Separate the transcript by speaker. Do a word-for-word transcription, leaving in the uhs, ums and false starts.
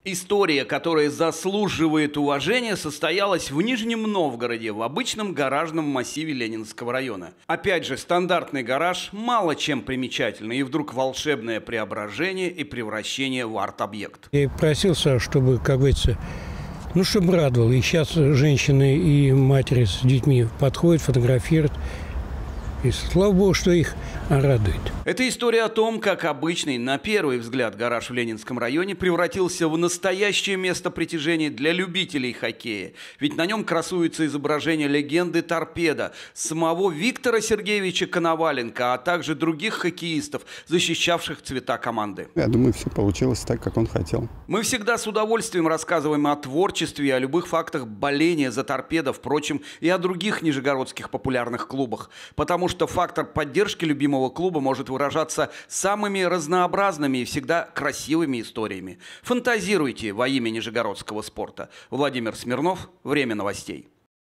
Speaker 1: История, которая заслуживает уважения, состоялась в Нижнем Новгороде, в обычном гаражном массиве Ленинского района. Опять же, стандартный гараж, мало чем примечательный, и вдруг волшебное преображение и превращение в арт-объект.
Speaker 2: Я просился, чтобы, как говорится, ну, чтобы радовал. И сейчас женщины и матери с детьми подходят, фотографируют. И слава богу, что их радует.
Speaker 1: Это история о том, как обычный, на первый взгляд, гараж в Ленинском районе превратился в настоящее место притяжения для любителей хоккея. Ведь на нем красуется изображение легенды «Торпедо», самого Виктора Сергеевича Коноваленко, а также других хоккеистов, защищавших цвета команды.
Speaker 3: Я думаю, все получилось так, как он хотел.
Speaker 1: Мы всегда с удовольствием рассказываем о творчестве, о любых фактах боления за «Торпедо», впрочем, и о других нижегородских популярных клубах. Потому что фактор поддержки любимого клуба может выражаться самыми разнообразными и всегда красивыми историями. Фантазируйте во имя нижегородского спорта. Владимир Смирнов. Время новостей.